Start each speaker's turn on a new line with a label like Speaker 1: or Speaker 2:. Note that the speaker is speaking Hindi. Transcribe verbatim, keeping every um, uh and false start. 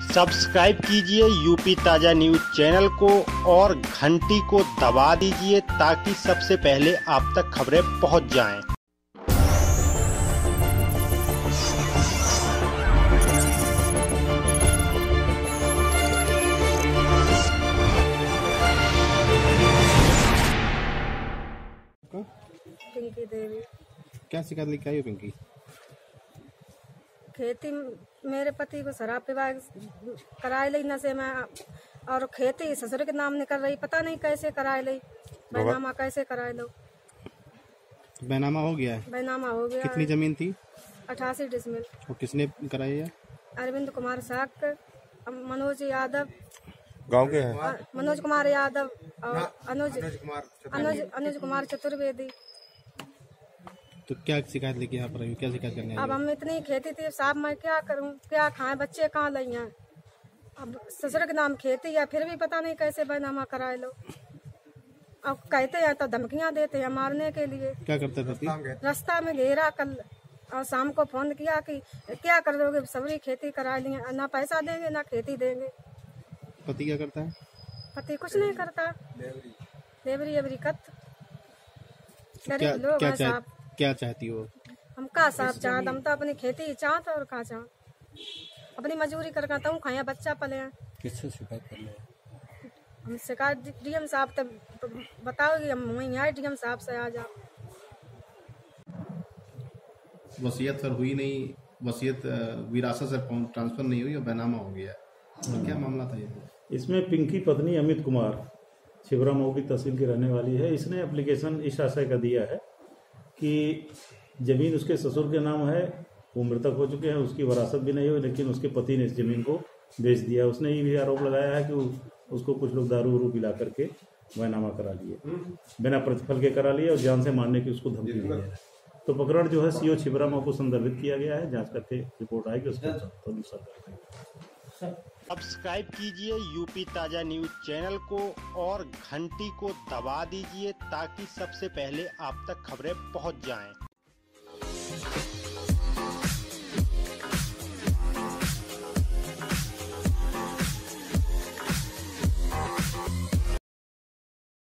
Speaker 1: सब्सक्राइब कीजिए यूपी ताजा न्यूज चैनल को और घंटी को दबा दीजिए ताकि सबसे पहले आप तक खबरें पहुंच जाएं।
Speaker 2: पिंकी देवी।
Speaker 3: क्या शिकायत लेके आई हो पिंकी?
Speaker 2: खेती मेरे पति को शराब पिवा कराए ली नशे में, और खेती ससुर के नाम निकल रही, पता नहीं कैसे कराए ली। बैनामा कैसे कराए लो?
Speaker 3: बैनामा हो गया है?
Speaker 2: बैनामा हो गया।
Speaker 3: कितनी जमीन थी?
Speaker 2: अठासी डिसमिल।
Speaker 3: और किसने कराई है?
Speaker 2: अरविंद कुमार साक, मनोज यादव
Speaker 4: गांव के हैं,
Speaker 2: मनोज कुमार यादव और अनुज अनुज अनुज कुमार चतुर्वेदी।
Speaker 3: तो क्या शिकायत लेके यहाँ पर आई हो? क्या शिकायत करने आई
Speaker 2: अब
Speaker 3: हो?
Speaker 2: हम इतनी खेती थी साहब, मैं क्या करूं, क्या खाएं, बच्चे कहाँ लाई हैं। अब ससुर के नाम खेती है, फिर भी पता नहीं कैसे बैनामा कराए लो। अब कहते हैं तो धमकियां देते हैं मारने के लिए।
Speaker 3: क्या करते थे?
Speaker 2: रास्ता में घेरा कल और शाम को फोन किया कि क्या कर दोगे, सबरी खेती करा लिए, ना पैसा देंगे ना खेती देंगे।
Speaker 3: पति क्या करता है?
Speaker 2: पति कुछ नहीं करता, लेबरी एबरी कत
Speaker 3: क्या
Speaker 2: गरीब लोग
Speaker 3: क्या
Speaker 2: हैं
Speaker 3: चाह,
Speaker 2: साहब।
Speaker 3: क्या चाहती हो?
Speaker 2: हम का साहब चाहत, हम तो अपनी खेती चाहत और का चाहत अपनी मजूरी कर कहता हूँ, खाया बच्चा पले हैं।
Speaker 4: किससे शिकायत कर रहे हैं?
Speaker 2: हम शिकायत डीएम साहब तक बताओगी, हम वहीं आए डीएम साहब से आ जाओ।
Speaker 3: वसीयत सर हुई नहीं, वसीयत विरासत से ट्रांसफर नहीं हुई और बैनामा हो गया। तो क्या मामला था ये?
Speaker 5: इसमें पिंकी पत्नी अमित कुमार छिबरा मऊ की तहसील की रहने वाली है। इसने एप्लीकेशन इस आशय का दिया है कि जमीन उसके ससुर के नाम है, वो मृतक हो चुके हैं, उसकी वरासत भी नहीं हुई, लेकिन उसके पति ने इस जमीन को बेच दिया। उसने ये भी आरोप लगाया है कि उसको कुछ लोग दारू वारू पिला करके बैनामा करा लिए, बिना प्रतिफल के करा लिए और जान से मारने की उसको धमकी दी है। तो प्रकरण जो है सीओ छिबरा मऊ को संदर्भित किया गया है, जांच करके रिपोर्ट आएगी उसके अनुसार।
Speaker 1: सब्सक्राइब कीजिए यूपी ताजा न्यूज चैनल को और घंटी को दबा दीजिए ताकि सबसे पहले आप तक खबरें पहुंच जाएं।